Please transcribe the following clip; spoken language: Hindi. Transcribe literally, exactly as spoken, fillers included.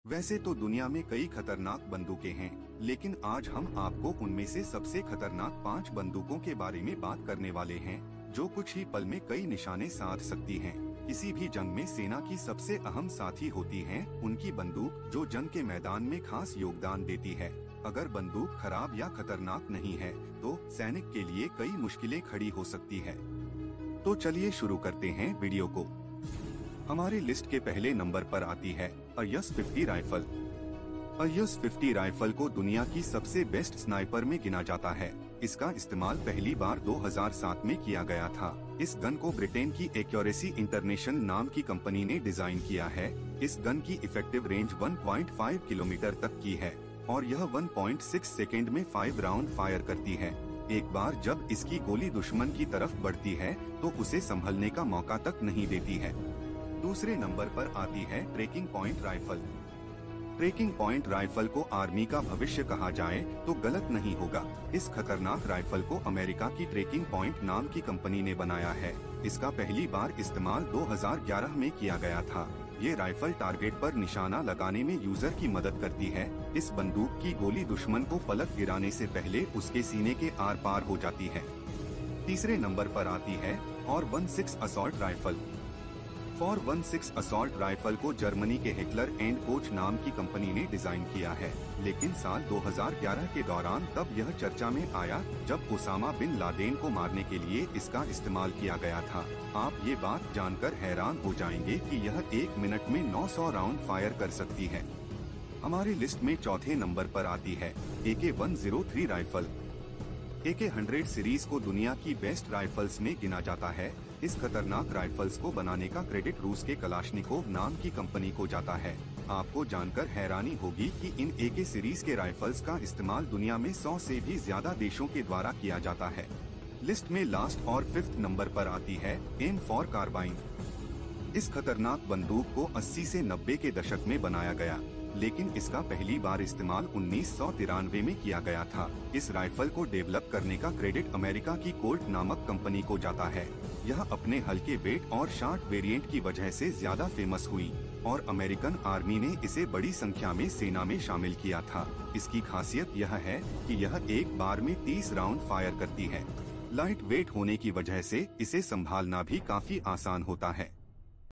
वैसे तो दुनिया में कई खतरनाक बंदूकें हैं, लेकिन आज हम आपको उनमें से सबसे खतरनाक पांच बंदूकों के बारे में बात करने वाले हैं, जो कुछ ही पल में कई निशाने साध सकती हैं। किसी भी जंग में सेना की सबसे अहम साथी होती है उनकी बंदूक, जो जंग के मैदान में खास योगदान देती है। अगर बंदूक खराब या खतरनाक नहीं है, तो सैनिक के लिए कई मुश्किलें खड़ी हो सकती है। तो चलिए शुरू करते हैं वीडियो को। हमारी लिस्ट के पहले नंबर पर आती है AS fifty rifle. AS fifty rifle को दुनिया की सबसे बेस्ट स्नाइपर में गिना जाता है। इसका इस्तेमाल पहली बार दो हज़ार सात में किया गया था। इस गन को ब्रिटेन की एक्यूरेसी इंटरनेशनल नाम की कंपनी ने डिजाइन किया है। इस गन की effective range one point five kilometre तक की है और यह वन पॉइंट सिक्स सेकेंड में फाइव राउंड फायर करती है। एक बार जब इसकी गोली दुश्मन की तरफ बढ़ती है तो उसे संभलने का मौका तक नहीं देती है। दूसरे नंबर पर आती है tracking point rifle. Tracking point rifle को आर्मी का भविष्य कहा जाए तो गलत नहीं होगा। इस खतरनाक राइफल को अमेरिका की ट्रेकिंग पॉइंट नाम की कंपनी ने बनाया है। इसका पहली बार इस्तेमाल दो हज़ार ग्यारह में किया गया था। ये राइफल टारगेट पर निशाना लगाने में यूजर की मदद करती है। इस बंदूक की गोली दुश्मन को पलक गिराने से पहले उसके सीने के आर पार हो जाती है। तीसरे नंबर पर आती है और one six assault rifle. Four one six assault rifle को जर्मनी के हिटलर एंड कोच नाम की कंपनी ने डिजाइन किया है, लेकिन साल दो हज़ार ग्यारह के दौरान तब यह चर्चा में आया जब ओसामा बिन लादेन को मारने के लिए इसका इस्तेमाल किया गया था। आप ये बात जानकर हैरान हो जाएंगे कि यह एक मिनट में नौ सौ राउंड फायर कर सकती है। हमारी लिस्ट में चौथे नंबर पर आती है A K one zero three rifle. A K hundred series को दुनिया की बेस्ट राइफल्स में गिना जाता है। इस खतरनाक राइफल्स को बनाने का क्रेडिट रूस के कलाशनिकोव नाम की कंपनी को जाता है। आपको जानकर हैरानी होगी कि इन ए के सीरीज के राइफल्स का इस्तेमाल दुनिया में सौ से भी ज्यादा देशों के द्वारा किया जाता है। लिस्ट में लास्ट और फिफ्थ नंबर पर आती है एम फॉर कार्बाइन। इस खतरनाक बंदूक को अस्सी से नब्बे के दशक में बनाया गया, लेकिन इसका पहली बार इस्तेमाल उन्नीस सौ तिरानवे में किया गया था। इस राइफल को डेवलप करने का क्रेडिट अमेरिका की कोल्ट नामक कंपनी को जाता है। यह अपने हल्के वेट और शॉर्ट वेरिएंट की वजह से ज्यादा फेमस हुई और अमेरिकन आर्मी ने इसे बड़ी संख्या में सेना में शामिल किया था। इसकी खासियत यह है कि यह एक बार में तीस राउंड फायर करती है। लाइट वेट होने की वजह से इसे संभालना भी काफी आसान होता है।